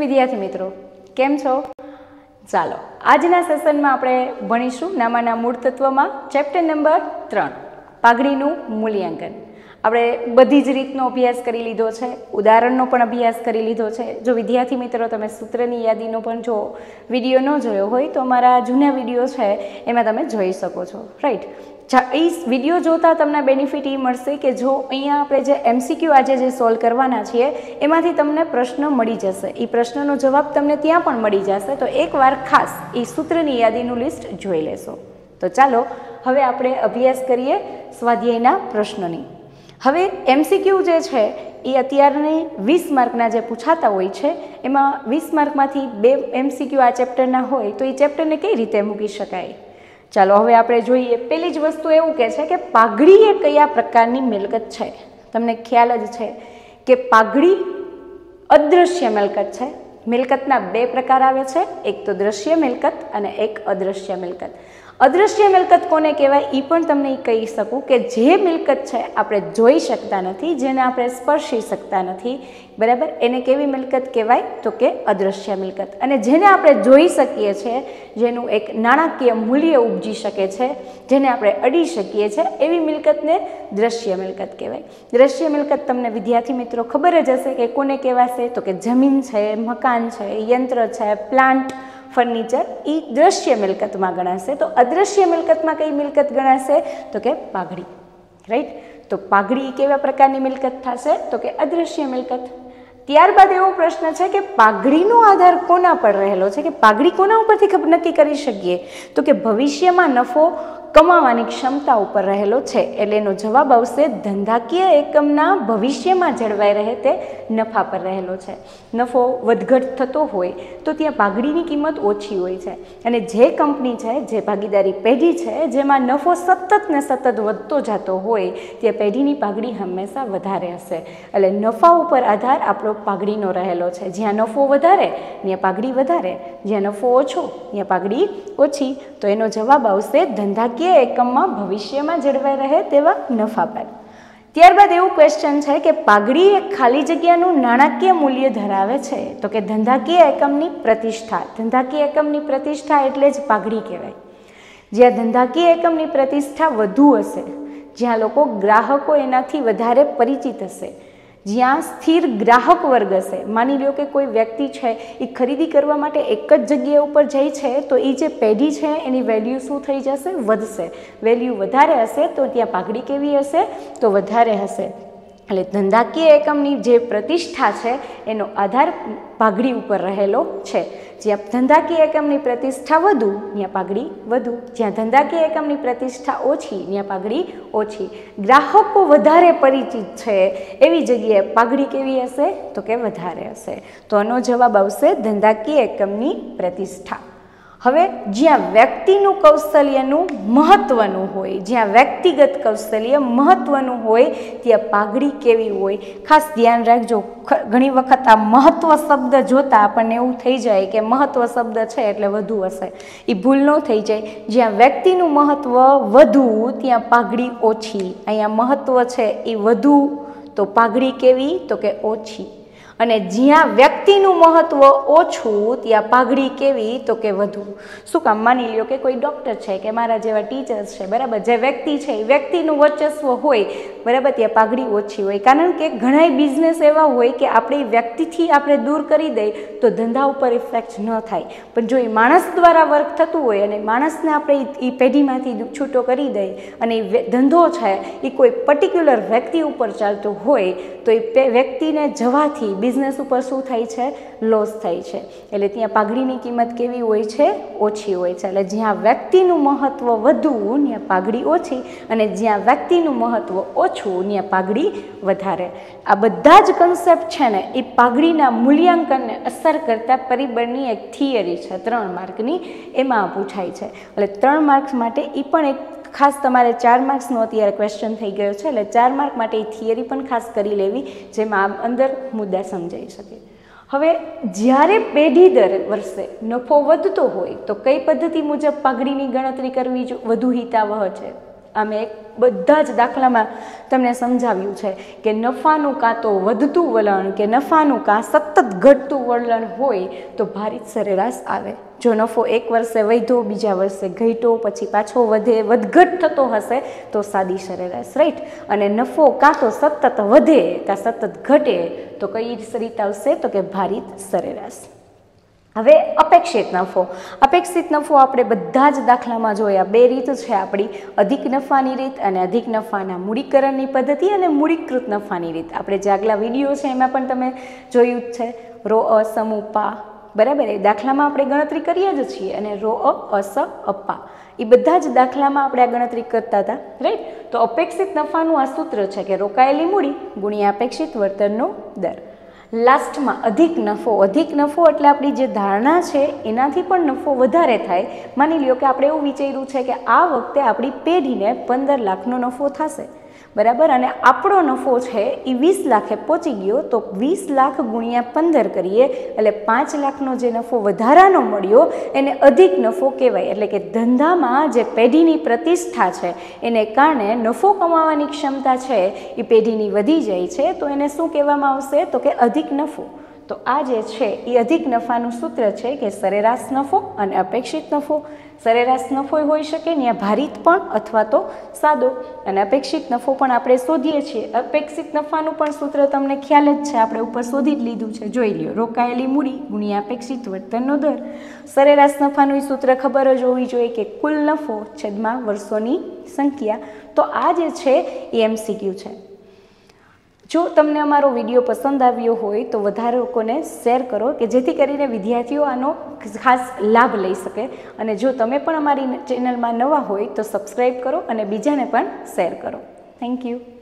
વિદ્યાર્થી મિત્રો, કેમ છો? ચાલો આજના સેશનમાં આપણે ભણીશું નામાના મૂળ તત્વમાં ચેપ્ટર નંબર 3 પાઘડીનું મૂલ્યાંકન. આપણે બધી જ રીતનો અભ્યાસ કરી લીધો છે, ઉદાહરણનો પણ અભ્યાસ કરી લીધો છે. જો વિદ્યાર્થી મિત્રો તમે સૂત્રની યાદીનો પણ જો વિડીયો ન જોયો હોય તો અમારા જૂના વિડીયો છે એમાં તમે જોઈ શકો છો, રાઈટ? એ વિડીયો જોતાં તમને બેનિફિટ એ મળશે કે જો અહીંયા આપણે જે MCQ આજે જે સોલ્વ કરવાના છીએ એમાંથી તમને પ્રશ્ન મળી જશે, એ પ્રશ્નનો જવાબ તમને ત્યાં પણ મળી જશે. તો એકવાર ખાસ એ સૂત્રની યાદીનું લિસ્ટ જોઈ લેશો. તો ચાલો હવે આપણે અભ્યાસ કરીએ સ્વાધ્યાયના પ્રશ્નોની. હવે MCQ જે છે એ અત્યારની 20 માર્કના જે પૂછાતા હોય છે એમાં 20 માર્કમાંથી 2 MCQ આ ચેપ્ટરના હોય તો એ ચેપ્ટરને કઈ રીતે મૂકી શકાય? ચાલો હવે આપણે જોઈએ. પહેલી જ વસ્તુ એવું કહે છે કે પાઘડી એ કયા પ્રકારની મિલકત છે. તમને ખ્યાલ જ છે કે પાઘડી અદૃશ્ય મિલકત છે. મિલકતના 2 પ્રકાર આવે છે, એક તો દ્રશ્ય મિલકત અને એક અદૃશ્ય મિલકત. અદૃશ્ય મિલકત કોને કહેવાય એ પણ તમને કહી શકું કે જે મિલકત છે આપણે જોઈ શકતા નથી, જેને આપણે સ્પર્શી શકતા નથી, બરાબર? એને કેવી મિલકત કહેવાય? તો કે અદૃશ્ય મિલકત. અને જેને આપણે જોઈ શકીએ છીએ, જેનું એક નાણાકીય મૂલ્ય ઉપજી શકે છે, જેને આપણે અડી શકીએ છીએ, એવી મિલકતને દ્રશ્ય મિલકત કહેવાય. દ્રશ્ય મિલકત તમને વિદ્યાર્થી મિત્રો ખબર જ હશે કે કોને કહેવાશે? તો કે જમીન છે, મકાન છે, યંત્ર છે, પ્લાન્ટ, ફર્નિચર, એ દ્રશ્ય મિલકતમાં ગણાશે. તો અદૃશ્ય મિલકતમાં કઈ મિલકત ગણાશે? તો કે પાઘડી, રાઈટ? તો પાઘડી કેવા પ્રકારની મિલકત થશે? તો કે અદૃશ્ય મિલકત. ત્યારબાદ એવો પ્રશ્ન છે કે પાઘડીનો આધાર કોના પર રહેલો છે, કે પાઘડી કોના ઉપરથી નક્કી કરી શકીએ? તો કે ભવિષ્યમાં નફો કમાવાની ક્ષમતા ઉપર રહેલો છે. એટલે એનો જવાબ આવશે ધંધાકીય એકમના ભવિષ્યમાં જળવાઈ રહે તે નફા પર રહેલો છે. નફો વધઘટ થતો હોય તો ત્યાં પાઘડીની કિંમત ઓછી હોય છે, અને જે કંપની છે, જે ભાગીદારી પેઢી છે, જેમાં નફો સતત ને સતત વધતો જતો હોય ત્યાં પેઢીની પાઘડી હંમેશા વધારે હશે. એટલે નફા ઉપર આધાર આપણો પાઘડીનો રહેલો છે. જ્યાં નફો વધારે ત્યાં પાઘડી વધારે, જ્યાં નફો ઓછો ત્યાં પાઘડી ઓછી. તો એનો જવાબ આવશે ધંધાકીય એકમમાં ભવિષ્યમાં જળવાઈ રહે તેવા નફા પર. ત્યારબાદ એવું ક્વેશ્ચન છે કે પાઘડી એક ખાલી જગ્યાનું નાણાકીય મૂલ્ય ધરાવે છે. તો કે ધંધાકીય એકમની પ્રતિષ્ઠા. ધંધાકીય એકમની પ્રતિષ્ઠા એટલે જ પાઘડી કહેવાય. જ્યાં ધંધાકીય એકમની પ્રતિષ્ઠા વધુ હશે, જ્યાં લોકો ગ્રાહકો એનાથી વધારે પરિચિત હશે, જ્યાં સ્થિર ગ્રાહક વર્ગ હશે. માની લો કે કોઈ વ્યક્તિ છે એ ખરીદી કરવા માટે એક જ જગ્યા ઉપર જાય છે, તો એ જે પેઢી છે એની વેલ્યુ શું થઈ જશે? વધશે. વેલ્યુ વધારે હશે તો ત્યાં પાઘડી કેવી હશે? તો વધારે હશે. એટલે ધંધાકીય એકમની જે પ્રતિષ્ઠા છે એનો આધાર પાઘડી ઉપર રહેલો છે. જ્યાં ધંધાકીય એકમની પ્રતિષ્ઠા વધુ ત્યાં પાઘડી વધુ, જ્યાં ધંધાકીય એકમની પ્રતિષ્ઠા ઓછી ત્યાં પાઘડી ઓછી. ગ્રાહકો વધારે પરિચિત છે એવી જગ્યાએ પાઘડી કેવી હશે? તો કે વધારે હશે. તો આનો જવાબ આવશે ધંધાકીય એકમની પ્રતિષ્ઠા. હવે જ્યાં વ્યક્તિનું કૌશલ્યનું મહત્વનું હોય, જ્યાં વ્યક્તિગત કૌશલ્ય મહત્વનું હોય ત્યાં પાઘડી કેવી હોય? ખાસ ધ્યાન રાખજો. ઘણી વખત આ મહત્વ શબ્દ જોતા આપણને એવું થઈ જાય કે મહત્વ શબ્દ છે એટલે વધુ હશે. એ ભૂલ ન થઈ જાય. જ્યાં વ્યક્તિનું મહત્વ વધુ ત્યાં પાઘડી ઓછી. અહીંયા મહત્વ છે એ વધુ તો પાઘડી કેવી? તો કે ઓછી. અને જ્યાં વ્યક્તિનું મહત્વ ઓછું ત્યાં પાઘડી કેવી? તો કે વધુ. શું કામ? માની લ્યો કે કોઈ ડૉક્ટર છે કે મારા જેવા ટીચર્સ છે, બરાબર? જે વ્યક્તિ છે એ વ્યક્તિનું વર્ચસ્વ હોય, બરાબર, ત્યાં પાઘડી ઓછી હોય. કારણ કે ઘણા બિઝનેસ એવા હોય કે આપણે વ્યક્તિથી આપણે દૂર કરી દઈએ તો ધંધા ઉપર ઇફેક્ટ ન થાય, પણ જો એ માણસ દ્વારા વર્ક થતું હોય અને માણસને આપણે એ પેઢીમાંથી છૂટો કરી દઈએ અને એ ધંધો છે એ કોઈ પર્ટિક્યુલર વ્યક્તિ ઉપર ચાલતો હોય તો એ વ્યક્તિને જવાથી બિઝનેસ ઉપર શું થાય છે? લોસ થાય છે. એટલે ત્યાં પાઘડીની કિંમત કેવી હોય છે? ઓછી હોય છે. એટલે જ્યાં વ્યક્તિનું મહત્વ વધુ ત્યાં પાઘડી ઓછી, અને જ્યાં વ્યક્તિનું મહત્વ ઓછું ત્યાં પાઘડી વધારે. આ બધા જ કન્સેપ્ટ છે ને એ પાઘડીના મૂલ્યાંકનને અસર કરતા પરિબળની એક થિયરી છે 3 માર્કની, એમાં પૂછાય છે. એટલે 3 માર્ક્સ માટે એ પણ એક ખાસ તમારે 4 માર્ક્સનો અત્યારે ક્વેશ્ચન થઈ ગયો છે. એટલે 4 માર્ક માટે એ થિયરી પણ ખાસ કરી લેવી, જેમાં અંદર મુદ્દા સમજાઈ શકે. હવે જ્યારે પેઢી દર વર્ષે નફો વધતો હોય તો કઈ પદ્ધતિ મુજબ પાઘડીની ગણતરી કરવી વધુ હિતાવહ છે? અમે એક બધા જ દાખલામાં તમને સમજાવ્યું છે કે નફાનું કાં તો વધતું વલણ કે નફાનું કાં સતત ઘટતું વલણ હોય તો ભારિત સરેરાશ આવે. જો નફો એક વર્ષે વધ્યો, બીજા વર્ષે ઘટ્યો, પછી પાછો વધે, વધઘટ થતો હશે તો સાદી સરેરાશ, રાઈટ. અને નફો કાં તો સતત વધે કાં સતત ઘટે તો કઈ રીત આવશે તો કે ભારિત સરેરાશ. હવે અપેક્ષિત નફો. અપેક્ષિત નફો આપણે બધા જ દાખલામાં જોયા. બે રીત છે આપણી, અધિક નફાની રીત અને અધિક નફાના મૂડીકરણની પદ્ધતિ અને મૂડીકૃત નફાની રીત. આપણે જે આગલા વિડીયો છે એમાં પણ તમે જોયું જ છે. રો અ સમૂહ પા, બરાબર, એ દાખલામાં આપણે ગણતરી કરીએ જ છીએ. અને રો અ અસ અપ્પા, એ બધા જ દાખલામાં આપણે આ ગણતરી કરતા હતા, રાઈટ. તો અપેક્ષિત નફાનું આ સૂત્ર છે કે રોકાયેલી મૂડી ગુણ્યા અપેક્ષિત વળતરનો દર. લાસ્ટમાં અધિક નફો. અધિક નફો એટલે આપણી જે ધારણા છે એનાથી પણ નફો વધારે થાય. માની લ્યો કે આપણે એવું વિચાર્યું છે કે આ વખતે આપણી પેઢીને 15 લાખનો નફો થશે, બરાબર, અને આપણો નફો છે એ 20 લાખે પહોંચી ગયો, તો 20 લાખ ગુણ્યા 15 કરીએ એટલે 5 લાખનો જે નફો વધારાનો મળ્યો એને અધિક નફો કહેવાય. એટલે કે ધંધામાં જે પેઢીની પ્રતિષ્ઠા છે એને કારણે નફો કમાવાની ક્ષમતા છે એ પેઢીની વધી જાય છે, તો એને શું કહેવામાં આવશે તો કે અધિક નફો. તો આ જે છે એ અધિક નફાનું સૂત્ર છે કે સરેરાશ નફો અને અપેક્ષિત નફો. સરેરાશ નફો હોઈ શકે ત્યાં ભારિત પણ અથવા તો સાદો, અને અપેક્ષિત નફો પણ આપણે શોધીએ છીએ. અપેક્ષિત નફાનું પણ સૂત્ર તમને ખ્યાલ જ છે, આપણે ઉપર શોધી જ લીધું છે. જોઈ લ્યો, રોકાયેલી મૂડી ગુણ્યા અપેક્ષિત વળતરનો દર. સરેરાશ નફાનું સૂત્ર ખબર જ હોવી જોઈએ કે કુલ નફો છેદમાં વર્ષોની સંખ્યા. તો આ જે છે એ MCQ છે. જો તમને અમારો વિડીયો પસંદ આવ્યો હોય તો વધારે લોકોને શેર કરો કે જેથી કરીને વિદ્યાર્થીઓ આનો ખાસ લાભ લઈ શકે. અને જો તમે પણ અમારી ચેનલમાં નવા હોય તો સબસ્ક્રાઈબ કરો અને બીજાને પણ શેર કરો. Thank you.